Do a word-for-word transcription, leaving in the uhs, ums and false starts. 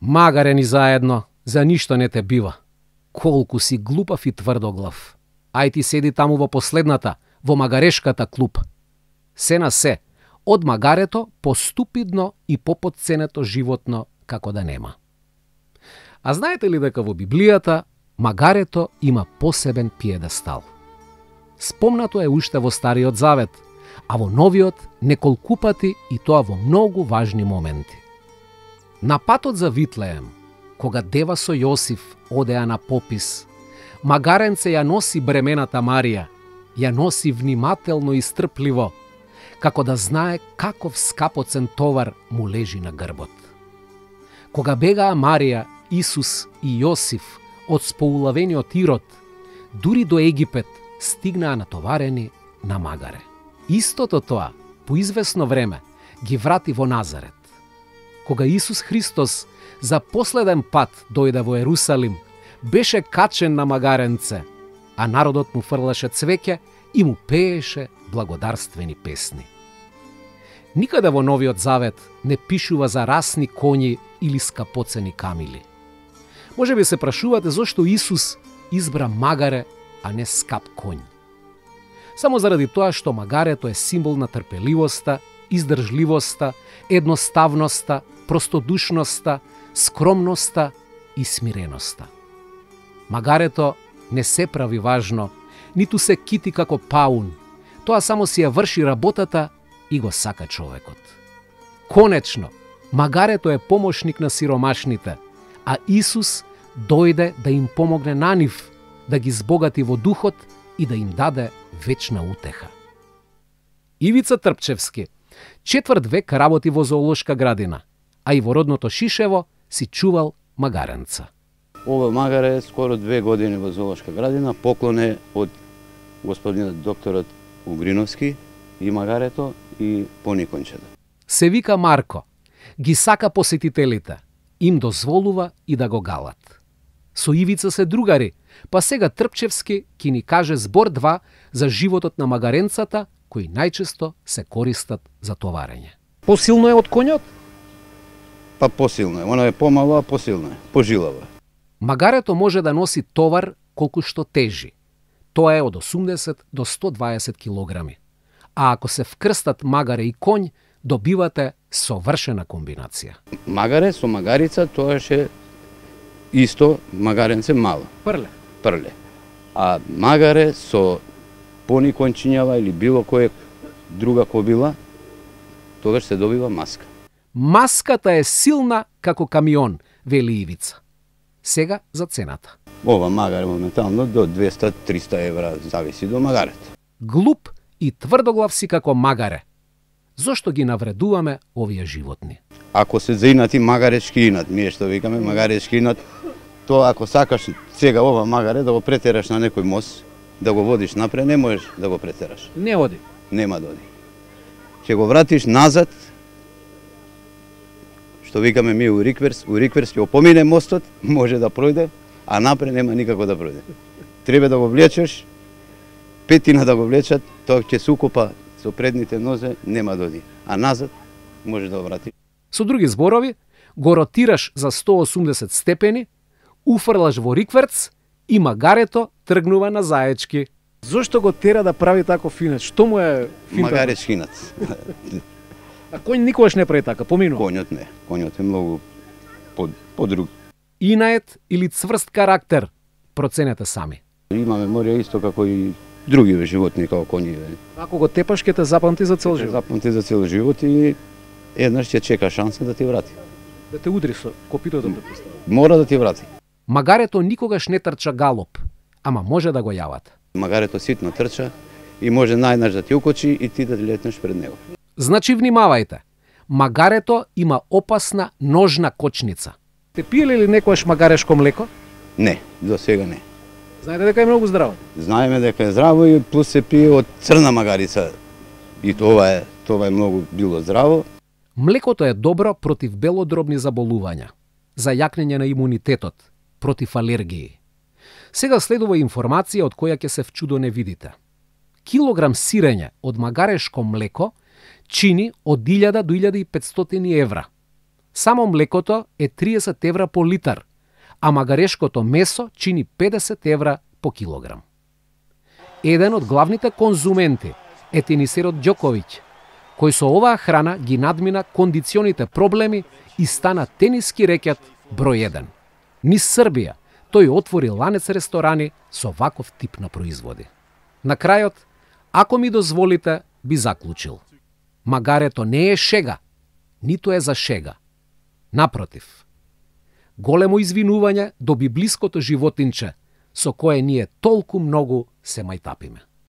Магаре ни заедно, за ништо не те бива. Колку си глупав и тврдоглав. Ај ти седи таму во последната, во магарешката клуп. Се на се, од магарето поступидно и попотценето животно како да нема. А знаете ли дека во Библијата магарето има посебен пиедестал? Спомнато е уште во Стариот Завет, а во Новиот неколку пати и тоа во многу важни моменти. На патот за Витлеем, кога дева со Јосиф одеа на попис, магаренце ја носи бремената Марија, ја носи внимателно и стрпливо, како да знае каков скапоцен товар му лежи на грбот. Кога бегаа Марија, Исус и Јосиф од споулавениот Ирод, дури до Египет стигнаа натоварени на магаре. Истото тоа, по извесно време, ги врати во Назарет. Кога Исус Христос за последен пат дојде во Ерусалим, беше качен на магаренце, а народот му фрлаше цвеќе и му пееше благодарствени песни. Никаде во Новиот Завет не пишува за расни коњи или скапоцени камили. Може би се прашувате зошто Исус избра магаре, а не скап коњ. Само заради тоа што магарето е символ на трпеливоста, издржливоста, едноставноста, простодушноста, скромноста и смиреноста. Магарето не се прави важно, ниту се кити како паун. Тоа само си ја врши работата и го сака човекот. Конечно, магарето е помошник на сиромашните, а Исус дојде да им помогне на нив, да ги збогати во духот и да им даде вечна утеха. Ивица Трпчевски четврт век работи во зоолошка градина, а и во родното Шишево си чувал магаренца. Ова магаре е скоро две години во зоолошка градина, поклон е од господинот докторот Угриновски и магарето и поникончето. Се вика Марко, ги сака посетителите, им дозволува и да го галат. Со Ивица се другари, па сега Трпчевски ќе ни каже збор два за животот на магаренцата, кои најчесто се користат за товарење. Посилно е од конјот? Па посилно е, она е помало, а посилно е, пожилава. Магарето може да носи товар колку што тежи. Тоа е од осумдесет до сто дваесет килограми. А ако се вкрстат магаре и конј, добивате совршена комбинација. Магаре со магарица тоа ше исто магаренце мало. Прле. Прле. А магаре со пони кончињава или било која друга кобила, тогаш се добива маска. Маската е силна како камион, вели Ивица. Сега за цената. Ова магаре моментално до двеста до триста евра, зависи до магарето. Глуп и тврдоглав си како магаре. Зошто ги навредуваме овие животни? Ако се заинати магарешки инат, ние што викаме магарешки инат, тоа ако сакаш сега ова магаре да го претераш на некој мост, да го водиш напред, не можеш да го претераш. Не оди. Нема да оди. Ќе го вратиш назад, што викаме ми у рикверс, у рикверс ќе опомине мостот, може да пројде, а напред нема никако да пројде. Треба да го влечеш, петина да го влечат, тоа ќе се укопа со предните нозе, нема да оди. А назад може да го врати. Со други зборови, го ротираш за сто осумдесет степени, уфрлаш во рикверц и магарето тргнува на заечки. Зошто го тера да прави тако финет? Што му е финтот? Магарешки инат. А кој никогаш не прави така, помину? Коњот не. Коњот е многу под, подруг. Инает или цврст карактер, проценете сами. Има меморија исто како и други животни, како коњи. Ако го тепаш, ќе те запамти за цел живот. Запамти за цел живот и еднаш ќе чека шанса да ти врати. Да те удри со копито да те постави. Мора да ти врати. Магарето никогаш не трча галоп, ама може да го јават. Магарето ситно трча и може најнаш да ти укочи и ти да летнеш пред него. Значи внимавајте, магарето има опасна ножна кочница. Те пиеле ли некојаш магарешко млеко? Не, до сега не. Знаете дека е многу здраво? Знаеме дека е здраво и плюс се пие од црна магарица. И тоа е, тоа е многу било здраво. Млекото е добро против белодробни заболувања, за јакнење на имунитетот, против алергии. Сега следува информација од која ќе се вчудо не видите. Килограм сирење од магарешко млеко чини од илјада до илјада и петстотини евра. Само млекото е триесет евра по литар, а магарешкото месо чини педесет евра по килограм. Еден од главните конзументи е тенисерот Ѓоковиќ, кој со оваа храна ги надмина кондиционите проблеми и стана тениски рекет број еден. Низ Србија тој отвори ланец ресторани со ваков тип на производи. На крајот, ако ми дозволите, би заклучил. Магарето не е шега, ниту е за шега. Напротив, големо извинување до библиското животинче со кое ние толку многу се мајтапиме.